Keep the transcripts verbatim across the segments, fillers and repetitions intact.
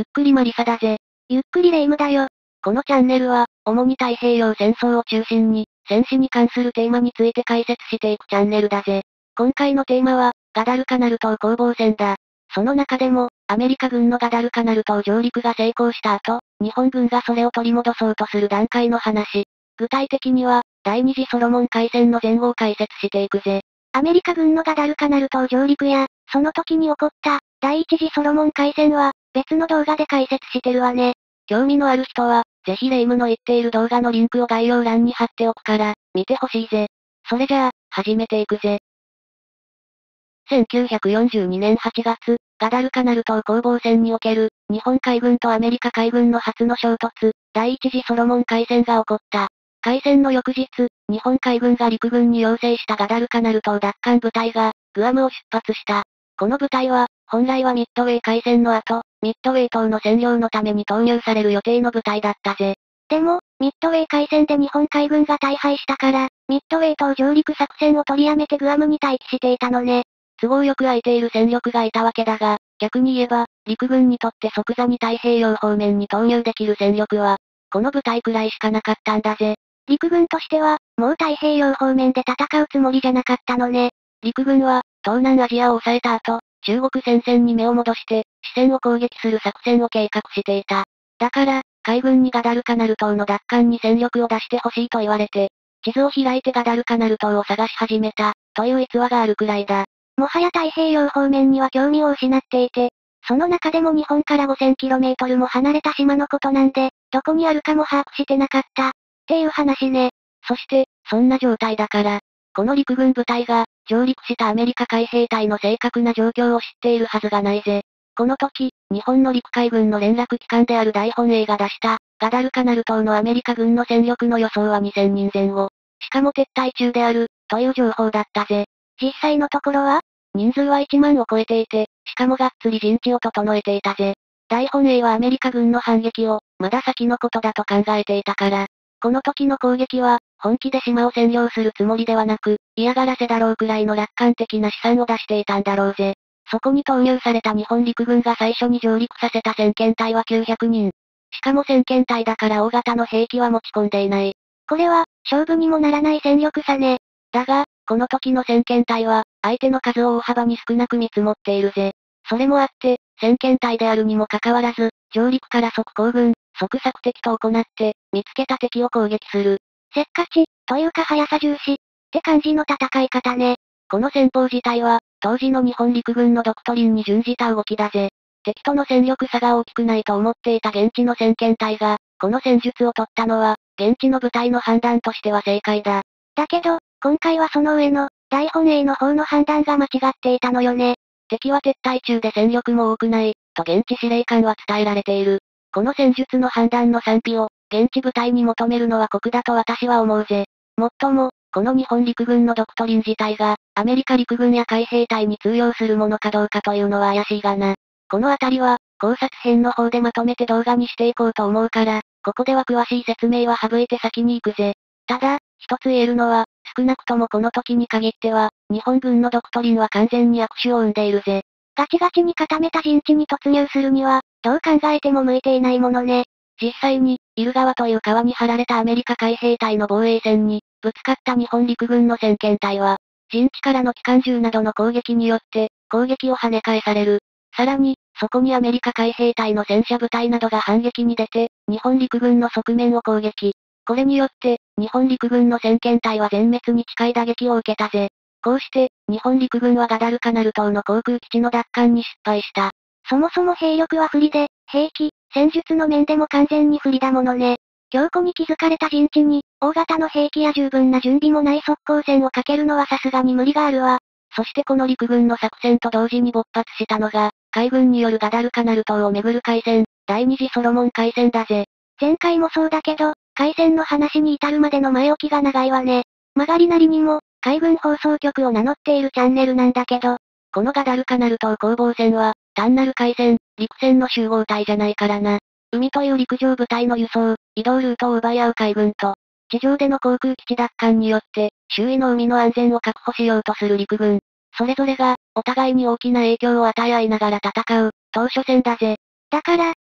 くりマリサだぜ。 ゆっくりレ夢ムだよ。 このチャンネルは、主に太平洋戦争を中心に、戦死に関するテーマについて解説していくチャンネルだぜ。今回のテーマは、ガダルカナル島攻防戦だ。その中でも、アメリカ軍のガダルカナル島上陸が成功した後、日本軍がそれを取り戻そうとする段階の話。具体的には、第二次ソロモン海戦の前後を解説していくぜ。 アメリカ軍のガダルカナル島上陸や、その時に起こった、第一次ソロモン海戦は、別の動画で解説してるわね。 興味のある人は、ぜひレ夢ムの言っている動画のリンクを概要欄に貼っておくから、見てほしいぜ。それじゃあ、始めていくぜ。せんきゅうひゃくよんじゅうにねんはちがつ、ガダルカナル島攻防戦における、日本海軍とアメリカ海軍の初の衝突、第一次ソロモン海戦が起こった。海戦の翌日、日本海軍が陸軍に要請したガダルカナル島奪還部隊が、グアムを出発した。この部隊は、本来はミッドウェー海戦の後、ミッドウェー島の占領のために投入される予定の部隊だったぜ。 でも、ミッドウェー海戦で日本海軍が大敗したから、ミッドウェー島上陸作戦を取りやめてグアムに待機していたのね。 都合よく空いている戦力がいたわけだが、逆に言えば、陸軍にとって即座に太平洋方面に投入できる戦力は、この部隊くらいしかなかったんだぜ。 陸軍としては、もう太平洋方面で戦うつもりじゃなかったのね。 陸軍は、東南アジアを抑えた後、中国戦線に目を戻して、支線を攻撃する作戦を計画していた。だから、海軍にガダルカナル島の奪還に戦力を出してほしいと言われて、地図を開いてガダルカナル島を探し始めた、という逸話があるくらいだ。 もはや太平洋方面には興味を失っていて、その中でも日本から ごせんキロメートル も離れた島のことなんで、どこにあるかも把握してなかった、っていう話ね。 そして、そんな状態だから、この陸軍部隊が、上陸したアメリカ海兵隊の正確な状況を知っているはずがないぜ。この時、日本の陸海軍の連絡機関である大本営が出した、ガダルカナル島のアメリカ軍の戦力の予想はにせんにんぜん後。しかも撤退中である、という情報だったぜ。 実際のところは人数はいちまんを超えていて、しかもがっつり陣地を整えていたぜ。大本営はアメリカ軍の反撃を、まだ先のことだと考えていたから、この時の攻撃は、本気で島を占領するつもりではなく、嫌がらせだろうくらいの楽観的な試算を出していたんだろうぜ。そこに投入された日本陸軍が最初に上陸させた先遣隊はきゅうひゃくにん。しかも先遣隊だから大型の兵器は持ち込んでいない。 これは、勝負にもならない戦力差ね。 だが、この時の先遣隊は、相手の数を大幅に少なく見積もっているぜ。それもあって、先遣隊であるにもかかわらず、上陸から即行軍、即索敵と行って、見つけた敵を攻撃する。 せっかち、というか速さ重視、って感じの戦い方ね。 この戦法自体は、当時の日本陸軍のドクトリンに準じた動きだぜ。敵との戦力差が大きくないと思っていた現地の先遣隊が、この戦術を取ったのは、現地の部隊の判断としては正解だ。 だけど、今回はその上の、大本営の方の判断が間違っていたのよね。 敵は撤退中で戦力も多くない、と現地司令官は伝えられている。この戦術の判断の賛否を、現地部隊に求めるのは酷だと私は思うぜ。もっとも、この日本陸軍のドクトリン自体が、アメリカ陸軍や海兵隊に通用するものかどうかというのは怪しいがな。このあたりは、考察編の方でまとめて動画にしていこうと思うから、ここでは詳しい説明は省いて先に行くぜ。ただ、一つ言えるのは、少なくともこの時に限っては、日本軍のドクトリンは完全に悪手を生んでいるぜ。 ガチガチに固めた陣地に突入するには、どう考えても向いていないものね。 実際に、イル川という川に張られたアメリカ海兵隊の防衛線に、ぶつかった日本陸軍の先遣隊は、陣地からの機関銃などの攻撃によって、攻撃を跳ね返される。さらに、そこにアメリカ海兵隊の戦車部隊などが反撃に出て、日本陸軍の側面を攻撃。これによって、日本陸軍の先遣隊は全滅に近い打撃を受けたぜ。こうして、日本陸軍はガダルカナル島の航空基地の奪還に失敗した。 そもそも兵力は不利で、兵器、戦術の面でも完全に不利だものね。強固に築かれた陣地に、大型の兵器や十分な準備もない速攻戦をかけるのはさすがに無理があるわ。 そしてこの陸軍の作戦と同時に勃発したのが、海軍によるガダルカナル島をめぐる海戦、第二次ソロモン海戦だぜ。 前回もそうだけど、海戦の話に至るまでの前置きが長いわね。曲がりなりにも、海軍放送局を名乗っているチャンネルなんだけど、 このガダルカナル島攻防戦は、単なる海戦、陸戦の集合体じゃないからな。海という陸上部隊の輸送、移動ルートを奪い合う海軍と、地上での航空基地奪還によって、周囲の海の安全を確保しようとする陸軍。それぞれが、お互いに大きな影響を与え合いながら戦う、当初戦だぜ。 だから、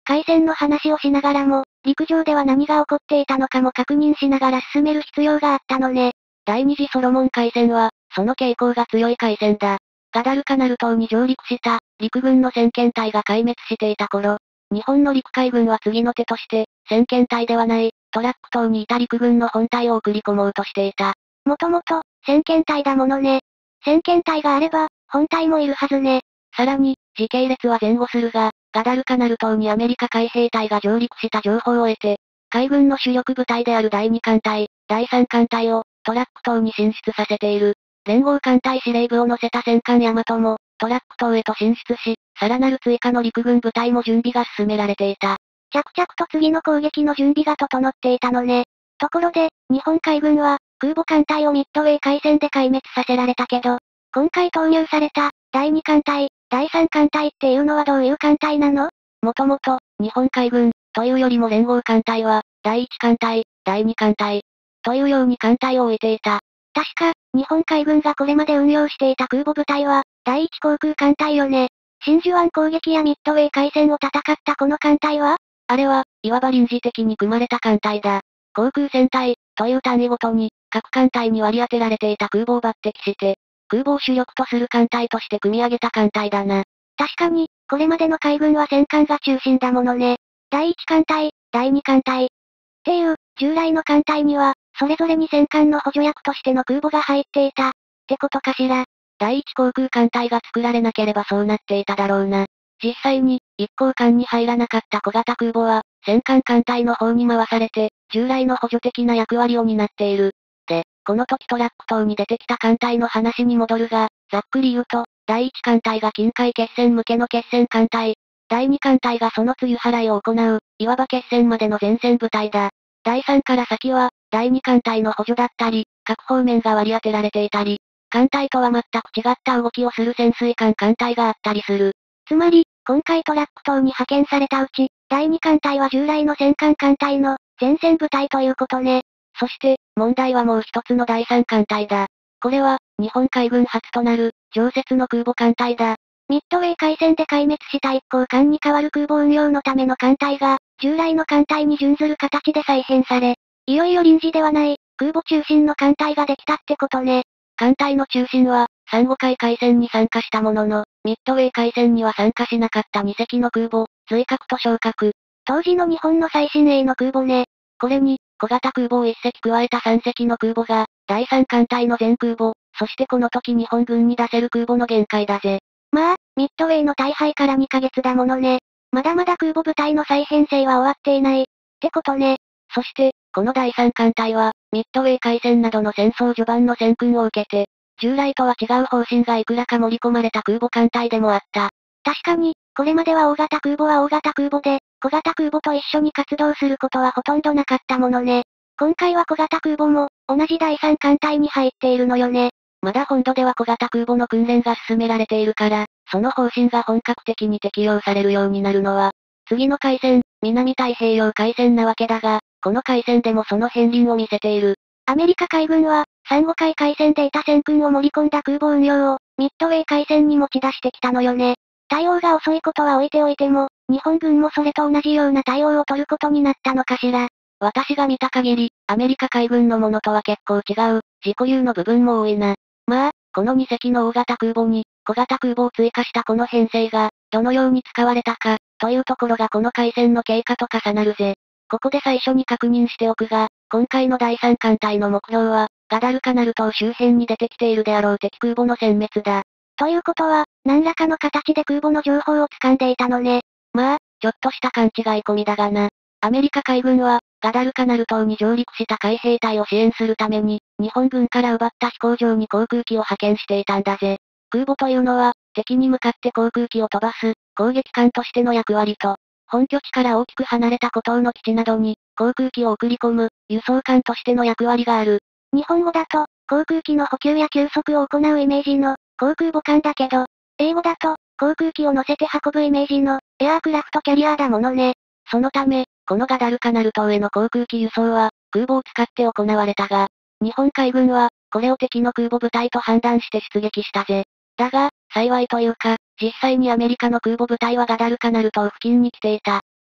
海戦の話をしながらも、陸上では何が起こっていたのかも確認しながら進める必要があったのね。 第二次ソロモン海戦は、その傾向が強い海戦だ。ガダルカナル島に上陸した、陸軍の先遣隊が壊滅していた頃、日本の陸海軍は次の手として、先遣隊ではない、トラック島にいた陸軍の本隊を送り込もうとしていた。 もともと、先遣隊だものね。先遣隊があれば、本隊もいるはずね。 さらに、時系列は前後するが、ガダルカナル島にアメリカ海兵隊が上陸した情報を得て、海軍の主力部隊であるだいに艦隊、だいさん艦隊を、トラック島に進出させている。連合艦隊司令部を乗せた戦艦ヤマトも、トラック島へと進出し、さらなる追加の陸軍部隊も準備が進められていた。 着々と次の攻撃の準備が整っていたのね。ところで、日本海軍は、空母艦隊をミッドウェー海戦で壊滅させられたけど、今回投入された、だいに艦隊、だいさん艦隊っていうのはどういう艦隊なの？ もともと、日本海軍、というよりも連合艦隊は、だいいち艦隊、だいに艦隊、というように艦隊を置いていた。 確か、日本海軍がこれまで運用していた空母部隊は、だいいち航空艦隊よね。真珠湾攻撃やミッドウェー海戦を戦ったこの艦隊は？ あれは、いわば臨時的に組まれた艦隊だ。航空戦隊、という単位ごとに、各艦隊に割り当てられていた空母を抜擢して、空母を主力とする艦隊として組み上げた艦隊だな。 確かに、これまでの海軍は戦艦が中心だものね。だいいち艦隊、だいに艦隊。っていう、従来の艦隊には、それぞれに戦艦の補助役としての空母が入っていた。ってことかしら。 だいいち航空艦隊が作られなければそうなっていただろうな。実際に、一航艦に入らなかった小型空母は、戦艦艦隊の方に回されて、従来の補助的な役割を担っている。で、この時トラック島に出てきた艦隊の話に戻るが、ざっくり言うと、だいいち艦隊が近海決戦向けの決戦艦隊、だいに艦隊がその梅雨払いを行う、いわば決戦までの前線部隊だ。だいさんから先は、だいに艦隊の補助だったり、各方面が割り当てられていたり、艦隊とは全く違った動きをする潜水艦艦隊があったりする。 つまり、今回トラック島に派遣されたうち、だいに艦隊は従来の戦艦艦隊の前線部隊ということね。 そして、問題はもう一つのだいさん艦隊だ。これは、日本海軍初となる、常設の空母艦隊だ。 ミッドウェー海戦で壊滅した一航艦に代わる空母運用のための艦隊が、従来の艦隊に準ずる形で再編され、いよいよ臨時ではない、空母中心の艦隊ができたってことね。 艦隊の中心は、珊瑚海海戦に参加したものの、ミッドウェー海戦には参加しなかったに隻の空母、髄核と昇格。 当時の日本の最新鋭の空母ね。 これに、小型空母をいっ隻加えたさん隻の空母が、だいさん艦隊の全空母、そしてこの時日本軍に出せる空母の限界だぜ。 まあ、ミッドウェーの大敗からにかげつだものね。まだまだ空母部隊の再編成は終わっていない。ってことね。 そして、このだいさん艦隊は、ミッドウェー海戦などの戦争序盤の戦訓を受けて、従来とは違う方針がいくらか盛り込まれた空母艦隊でもあった。 確かに、これまでは大型空母は大型空母で、小型空母と一緒に活動することはほとんどなかったものね。今回は小型空母も、同じだいさん艦隊に入っているのよね。 まだ本土では小型空母の訓練が進められているから、その方針が本格的に適用されるようになるのは、次の海戦、南太平洋海戦なわけだが、この海戦でもその片鱗を見せている。 アメリカ海軍は、珊瑚海海戦でいた戦訓を盛り込んだ空母運用を、ミッドウェー海戦に持ち出してきたのよね。対応が遅いことは置いておいても、日本軍もそれと同じような対応を取ることになったのかしら。 私が見た限り、アメリカ海軍のものとは結構違う、自己流の部分も多いな。まあ、このに隻の大型空母に、小型空母を追加したこの編成が、どのように使われたか、というところがこの海戦の経過と重なるぜ。ここで最初に確認しておくが、今回のだいさん艦隊の目標は、ガダルカナル島周辺に出てきているであろう敵空母の殲滅だ。 ということは、何らかの形で空母の情報を掴んでいたのね。 まあ、ちょっとした勘違い込みだがな。アメリカ海軍は、ガダルカナル島に上陸した海兵隊を支援するために、日本軍から奪った飛行場に航空機を派遣していたんだぜ。空母というのは、敵に向かって航空機を飛ばす、攻撃艦としての役割と、本拠地から大きく離れた孤島の基地などに、航空機を送り込む、輸送艦としての役割がある。 日本語だと、航空機の補給や休息を行うイメージの、航空母艦だけど、英語だと、航空機を乗せて運ぶイメージの、エアークラフトキャリアーだものね。 そのため、このガダルカナル島への航空機輸送は、空母を使って行われたが、日本海軍は、これを敵の空母部隊と判断して出撃したぜ。だが、幸いというか、実際にアメリカの空母部隊はガダルカナル島付近に来ていた。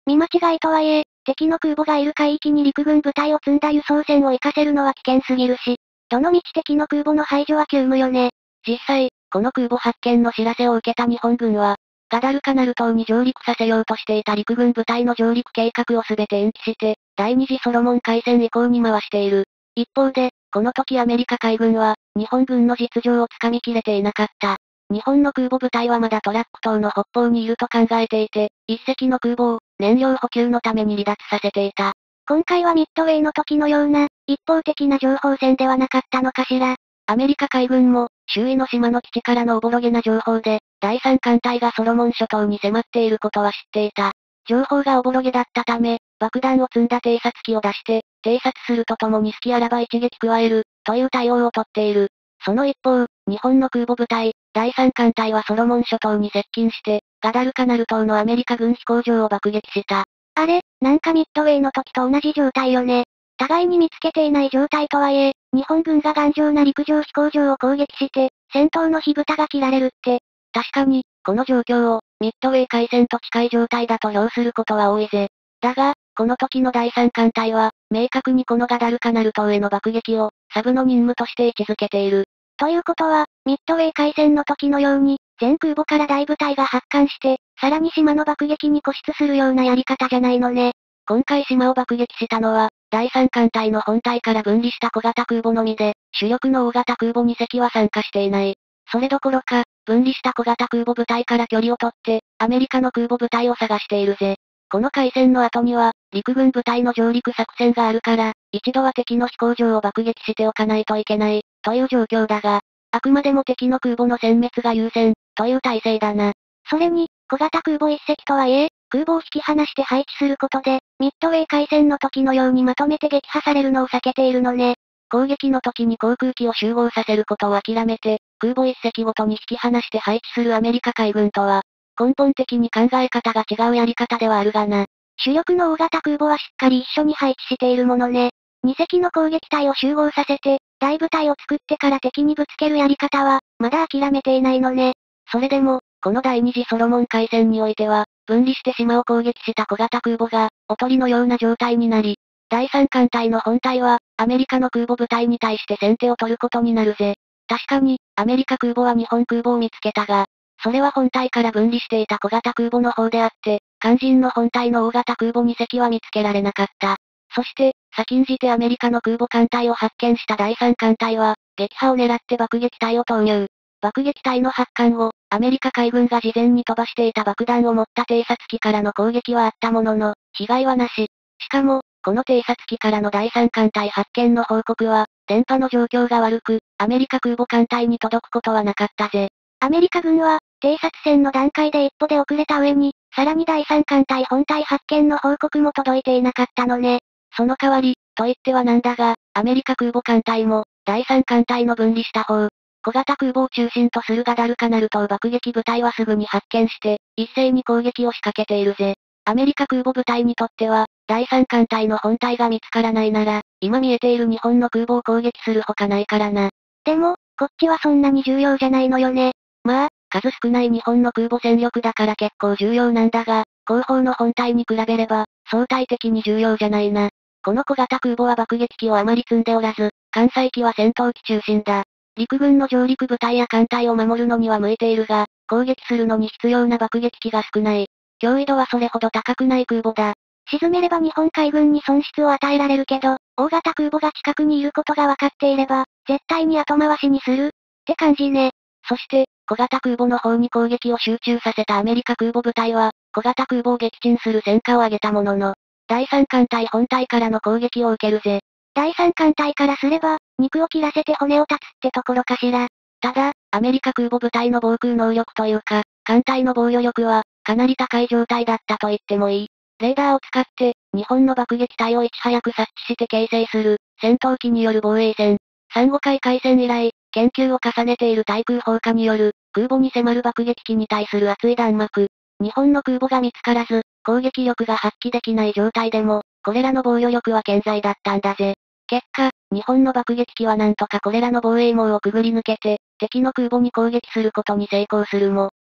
見間違いとはいえ、敵の空母がいる海域に陸軍部隊を積んだ輸送船を行かせるのは危険すぎるし、どの道敵の空母の排除は急務よね。 実際、この空母発見の知らせを受けた日本軍は、ガダルカナル島に上陸させようとしていた陸軍部隊の上陸計画をすべて延期して、第二次ソロモン海戦以降に回している。一方で、この時アメリカ海軍は、日本軍の実情をつかみきれていなかった。日本の空母部隊はまだトラック島の北方にいると考えていて、一隻の空母を燃料補給のために離脱させていた。 今回はミッドウェイの時のような、一方的な情報戦ではなかったのかしら。 アメリカ海軍も、周囲の島の基地からのおぼろげな情報で、第三艦隊がソロモン諸島に迫っていることは知っていた。情報がおぼろげだったため、爆弾を積んだ偵察機を出して、偵察するとともに隙あらば一撃加える、という対応をとっている。その一方、日本の空母部隊、第三艦隊はソロモン諸島に接近して、ガダルカナル島のアメリカ軍飛行場を爆撃した。 あれ、なんかミッドウェイの時と同じ状態よね。互いに見つけていない状態とはいえ、日本軍が頑丈な陸上飛行場を攻撃して、戦闘の火蓋が切られるって。 確かに、この状況を、ミッドウェー海戦と近い状態だと評することは多いぜ。だが、この時の第三艦隊は、明確にこのガダルカナル島への爆撃を、サブの任務として位置づけている。 ということは、ミッドウェー海戦の時のように、全空母から大部隊が発艦して、さらに島の爆撃に固執するようなやり方じゃないのね。 今回島を爆撃したのは、第三艦隊の本隊から分離した小型空母のみで、主力の大型空母に隻は参加していない。それどころか、分離した小型空母部隊から距離を取って、アメリカの空母部隊を探しているぜ。この海戦の後には、陸軍部隊の上陸作戦があるから、一度は敵の飛行場を爆撃しておかないといけない、という状況だが、あくまでも敵の空母の殲滅が優先、という体制だな。 それに、小型空母一隻とはいえ、空母を引き離して配置することで、ミッドウェー海戦の時のようにまとめて撃破されるのを避けているのね。 攻撃の時に航空機を集合させることを諦めて、空母一隻ごとに引き離して配置するアメリカ海軍とは、根本的に考え方が違うやり方ではあるがな。 主力の大型空母はしっかり一緒に配置しているものね。二隻の攻撃隊を集合させて、大部隊を作ってから敵にぶつけるやり方は、まだ諦めていないのね。 それでも、この第二次ソロモン海戦においては、分離して島を攻撃した小型空母が、おとりのような状態になり、第三艦隊の本隊は、アメリカの空母部隊に対して先手を取ることになるぜ。確かに、アメリカ空母は日本空母を見つけたが、それは本隊から分離していた小型空母の方であって、肝心の本隊の大型空母に隻は見つけられなかった。そして、先んじてアメリカの空母艦隊を発見した第三艦隊は、撃破を狙って爆撃隊を投入。爆撃隊の発艦後、アメリカ海軍が事前に飛ばしていた爆弾を持った偵察機からの攻撃はあったものの、被害はなし。しかも、この偵察機からの第三艦隊発見の報告は、電波の状況が悪く、アメリカ空母艦隊に届くことはなかったぜ。 アメリカ軍は、偵察戦の段階で一歩で遅れた上に、さらに第三艦隊本体発見の報告も届いていなかったのね。 その代わり、と言ってはなんだが、アメリカ空母艦隊も、第三艦隊の分離した方、小型空母を中心とするガダルカナル島爆撃部隊はすぐに発見して、一斉に攻撃を仕掛けているぜ。アメリカ空母部隊にとっては、第三艦隊の本体が見つからないなら、今見えている日本の空母を攻撃するほかないからな。 でも、こっちはそんなに重要じゃないのよね。 まあ、数少ない日本の空母戦力だから結構重要なんだが、後方の本体に比べれば、相対的に重要じゃないな。この小型空母は爆撃機をあまり積んでおらず、艦載機は戦闘機中心だ。陸軍の上陸部隊や艦隊を守るのには向いているが、攻撃するのに必要な爆撃機が少ない。脅威度はそれほど高くない空母だ。 沈めれば日本海軍に損失を与えられるけど、大型空母が近くにいることが分かっていれば、絶対に後回しにする、って感じね。 そして、小型空母の方に攻撃を集中させたアメリカ空母部隊は、小型空母を撃沈する戦果を上げたものの、第三艦隊本体からの攻撃を受けるぜ。 第三艦隊からすれば、肉を切らせて骨を断つってところかしら。 ただ、アメリカ空母部隊の防空能力というか、艦隊の防御力は、かなり高い状態だったと言ってもいい。レーダーを使って、日本の爆撃隊をいち早く察知して形成する、戦闘機による防衛戦。珊瑚海海戦以来、研究を重ねている対空砲火による、空母に迫る爆撃機に対する厚い弾幕。日本の空母が見つからず、攻撃力が発揮できない状態でも、これらの防御力は健在だったんだぜ。結果、日本の爆撃機はなんとかこれらの防衛網をくぐり抜けて、敵の空母に攻撃することに成功するも、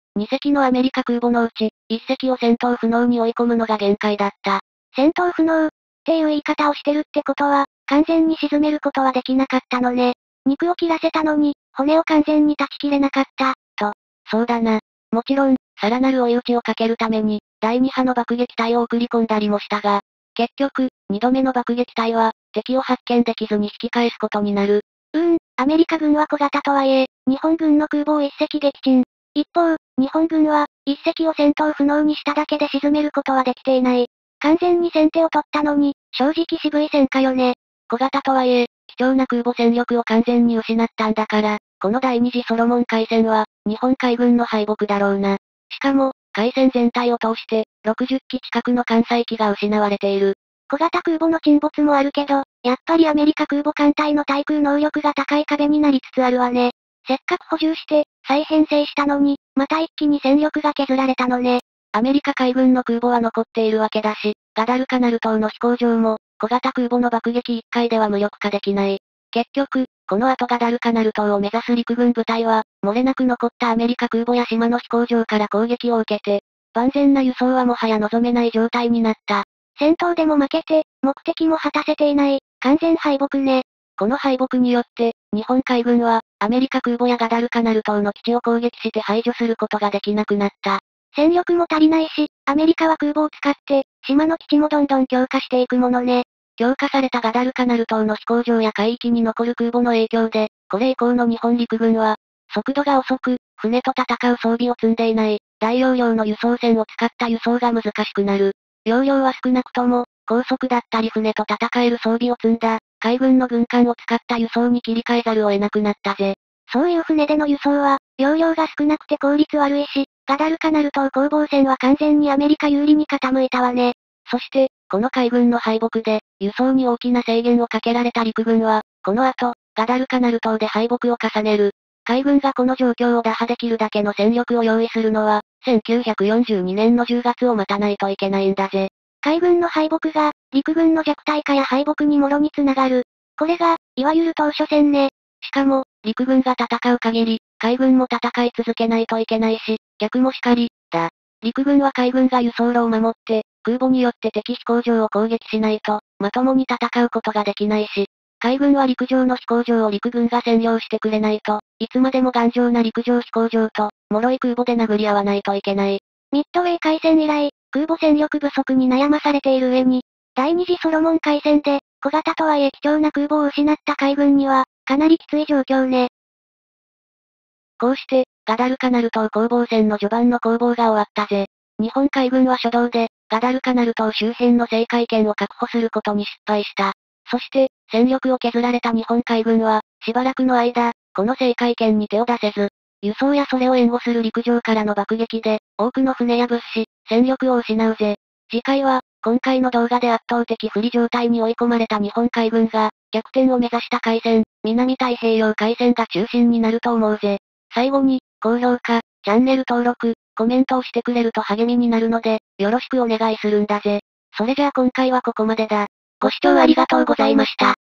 にせきのアメリカ空母のうち、いっせきを戦闘不能に追い込むのが限界だった。 戦闘不能っていう言い方をしてるってことは、完全に沈めることはできなかったのね。肉を切らせたのに、骨を完全に断ち切れなかった、と。 そうだな。もちろん、さらなる追い打ちをかけるために、だいに波の爆撃隊を送り込んだりもしたが、結局、にどめの爆撃隊は、敵を発見できずに引き返すことになる。 うーん、アメリカ軍は小型とはいえ、日本軍の空母を一隻撃沈。一方、日本軍は、一隻を戦闘不能にしただけで沈めることはできていない。完全に先手を取ったのに、正直渋い戦果よね。 小型とはいえ、貴重な空母戦力を完全に失ったんだから、この第二次ソロモン海戦は、日本海軍の敗北だろうな。しかも、海戦全体を通して、ろくじゅっき近くの艦載機が失われている。 小型空母の沈没もあるけど、やっぱりアメリカ空母艦隊の対空能力が高い壁になりつつあるわね。せっかく補充して、再編成したのに、また一気に戦力が削られたのね。 アメリカ海軍の空母は残っているわけだし、ガダルカナル島の飛行場も、小型空母の爆撃いっかいでは無力化できない。結局、この後ガダルカナル島を目指す陸軍部隊は、漏れなく残ったアメリカ空母や島の飛行場から攻撃を受けて、万全な輸送はもはや望めない状態になった。 戦闘でも負けて、目的も果たせていない、完全敗北ね。 この敗北によって、日本海軍は、アメリカ空母やガダルカナル島の基地を攻撃して排除することができなくなった。 戦力も足りないし、アメリカは空母を使って、島の基地もどんどん強化していくものね。 強化されたガダルカナル島の飛行場や海域に残る空母の影響で、これ以降の日本陸軍は、速度が遅く、船と戦う装備を積んでいない、大容量の輸送船を使った輸送が難しくなる。容量は少なくとも、高速だったり船と戦える装備を積んだ、海軍の軍艦を使った輸送に切り替えざるを得なくなったぜ。 そういう船での輸送は、容量が少なくて効率悪いし、ガダルカナル島攻防戦は完全にアメリカ有利に傾いたわね。 そして、この海軍の敗北で、輸送に大きな制限をかけられた陸軍は、この後、ガダルカナル島で敗北を重ねる。海軍がこの状況を打破できるだけの戦力を用意するのは、せんきゅうひゃくよんじゅうにねんのじゅうがつを待たないといけないんだぜ。 海軍の敗北が、陸軍の弱体化や敗北にもろにつながる。これが、いわゆる当初戦ね。 しかも、陸軍が戦う限り、海軍も戦い続けないといけないし、逆もしかり、だ。陸軍は海軍が輸送路を守って、空母によって敵飛行場を攻撃しないと、まともに戦うことができないし、海軍は陸上の飛行場を陸軍が占領してくれないと、いつまでも頑丈な陸上飛行場と、脆い空母で殴り合わないといけない。 ミッドウェー海戦以来、空母戦力不足に悩まされている上に、第二次ソロモン海戦で、小型とはいえ貴重な空母を失った海軍には、かなりきつい状況ね。 こうして、ガダルカナル島攻防戦の序盤の攻防が終わったぜ。日本海軍は初動で、ガダルカナル島周辺の制海権を確保することに失敗した。そして、戦力を削られた日本海軍は、しばらくの間、この制海権に手を出せず、輸送やそれを援護する陸上からの爆撃で、多くの船や物資、戦力を失うぜ。次回は、今回の動画で圧倒的不利状態に追い込まれた日本海軍が、逆転を目指した海戦、南太平洋海戦が中心になると思うぜ。最後に、高評価、チャンネル登録、コメントをしてくれると励みになるので、よろしくお願いするんだぜ。それじゃあ今回はここまでだ。ご視聴ありがとうございました。